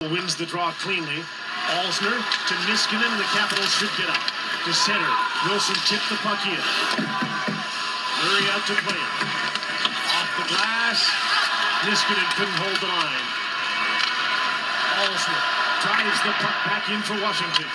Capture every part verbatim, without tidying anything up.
Wins the draw cleanly. Alsner to Niskanen, and the Capitals should get up. To center. Wilson tipped the puck in. Murray out to play it. Off the glass. Niskanen couldn't hold the line. Alsner drives the puck back in for Washington.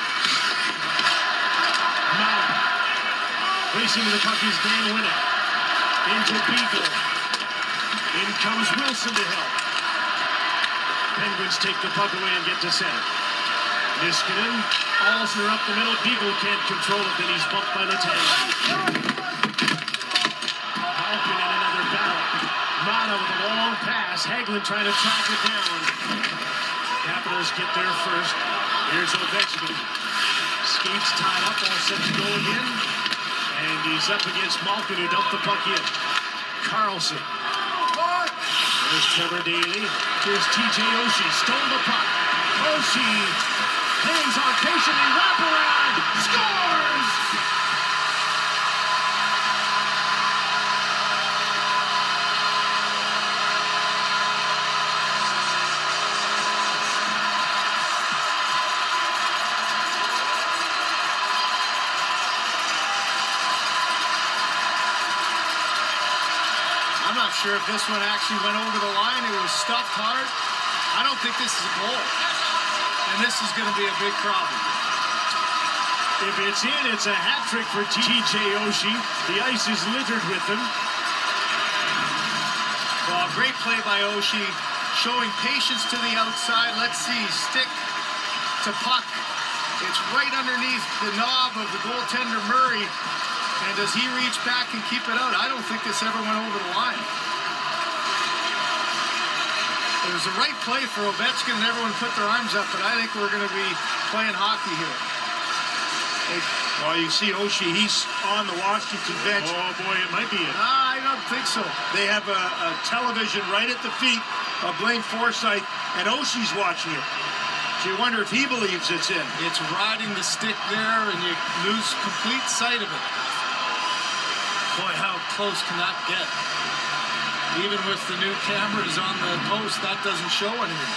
Mauer. Racing to the puck is Dan Winnick. Into Beagle. In comes Wilson to help. Penguins take the puck away and get to center. Niskanen, Alsner up the middle. Beagle can't control it, then he's bumped by the tank. Halpin in another battle. Mata with a long pass. Hagelin trying to track it down. Capitals get there first. Here's Ovechkin. Skates tied up, all set to go again. And he's up against Malkin, who dumped the puck in. Carlson. There's Trevor Daley. Here's T J Oshie. Stole the puck. Oshie hangs on patiently. Wraparound. Scores! I'm not sure if this one actually went over the line. It was stuffed hard. I don't think this is a goal. And this is going to be a big problem. If it's in, it's a hat trick for T J Oshie. The ice is littered with them. Well, great play by Oshie, showing patience to the outside. Let's see, stick to puck. It's right underneath the knob of the goaltender Murray. And does he reach back and keep it out? I don't think this ever went over the line. It was the right play for Ovechkin, and everyone put their arms up, but I think we're going to be playing hockey here. Well, you see Oshie, he's on the Washington bench. Oh, boy, it might be it. I don't think so. They have a, a television right at the feet of Blaine Forsythe, and Oshie's watching it. So you wonder if he believes it's in. It's riding the stick there, and you lose complete sight of it. Boy, how close can that get? Even with the new cameras on the post, that doesn't show anything.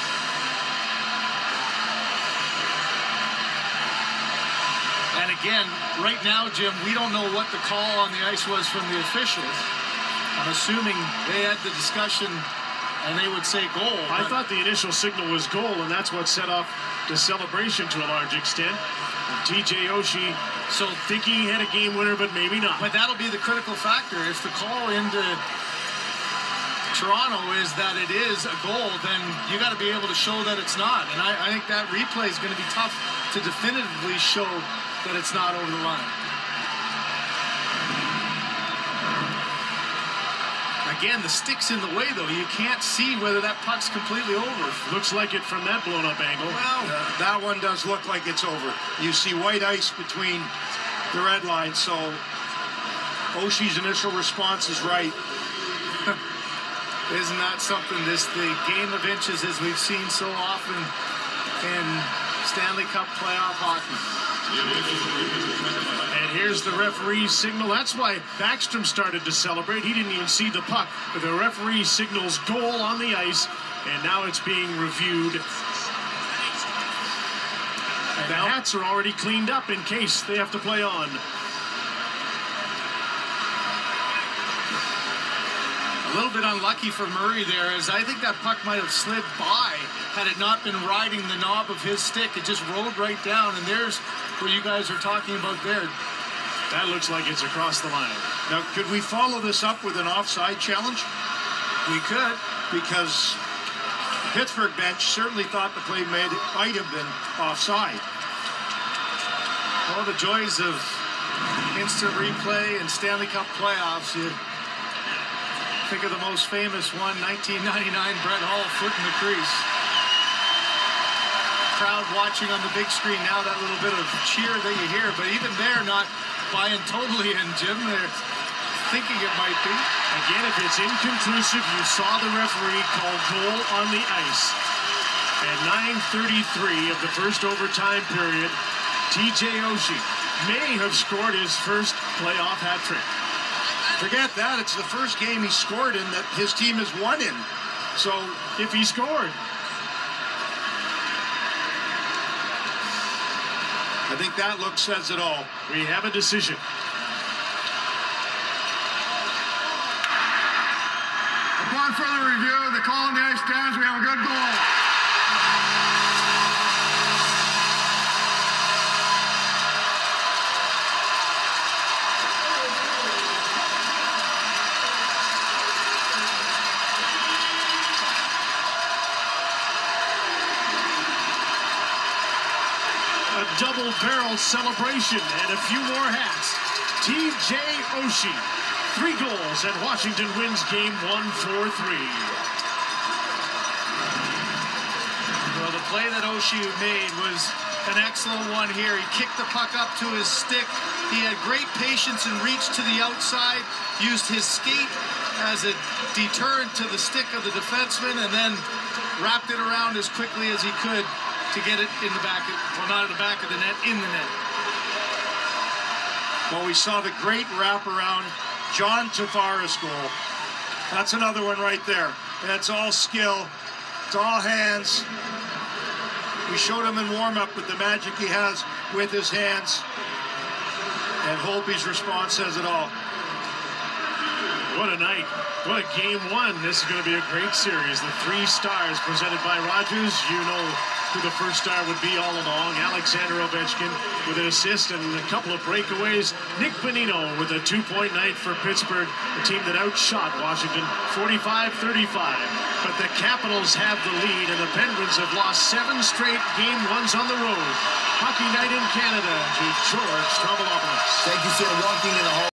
And again, right now, Jim, we don't know what the call on the ice was from the officials. I'm assuming they had the discussion and they would say goal. I thought the initial signal was goal, and that's what set off the celebration to a large extent. T J Oshie, so thinking he had a game winner, but maybe not. But that'll be the critical factor. If the call into Toronto is that it is a goal, then you got to be able to show that it's not. And I, I think that replay is going to be tough to definitively show that it's not over the line. Again, the stick's in the way, though. You can't see whether that puck's completely over. Looks like it from that blown-up angle. Well, uh, that one does look like it's over. You see white ice between the red line, so Oshie's initial response is right. Isn't that something? This the game of inches, as we've seen so often in Stanley Cup playoff hockey. And here's the referee's signal. That's why Backstrom started to celebrate. He didn't even see the puck. But the referee signals goal on the ice, and now it's being reviewed. And the hats are already cleaned up in case they have to play on. A little bit unlucky for Murray there, as I think that puck might have slid by had it not been riding the knob of his stick. It just rolled right down, and there's what you guys are talking about there. That looks like it's across the line. Now, could we follow this up with an offside challenge? We could. Because the Pittsburgh bench certainly thought the play made, might have been offside. All the joys of instant replay and Stanley Cup playoffs. You think of the most famous one, nineteen ninety-nine, Brett Hull, foot in the crease. Crowd watching on the big screen now, that little bit of cheer that you hear, but even they're not buying totally in, Jim. They're thinking it might be. Again, if it's inconclusive, you saw the referee call goal on the ice. At nine thirty-three of the first overtime period, T J Oshie may have scored his first playoff hat trick. Forget that. It's the first game he scored in that his team has won in. So if he scored. I think that look says it all. We have a decision. Upon further review, the call on the ice stands. We have a good goal. A double barrel celebration and a few more hats. T J OSHIE, three goals, and Washington wins game one, four three. Well, the play that OSHIE made was an excellent one here. He kicked the puck up to his stick. He had great patience and reach to the outside, used his skate as a deterrent to the stick of the defenseman, and then wrapped it around as quickly as he could to get it in the back, of, well, not in the back of the net, in the net. Well, we saw the great wraparound John Tavares goal. That's another one right there. That's all skill. It's all hands. We showed him in warm-up with the magic he has with his hands. And Holtby's response says it all. What a night. What a game one. This is going to be a great series. The three stars presented by Rogers. You know who the first star would be all along. Alexander Ovechkin with an assist and a couple of breakaways. Nick Bonino with a two-point night for Pittsburgh, a team that outshot Washington forty-five thirty-five. But the Capitals have the lead, and the Penguins have lost seven straight game ones on the road. Hockey Night in Canada to George Travelopoulos. Thank you, sir. Walking in the hall.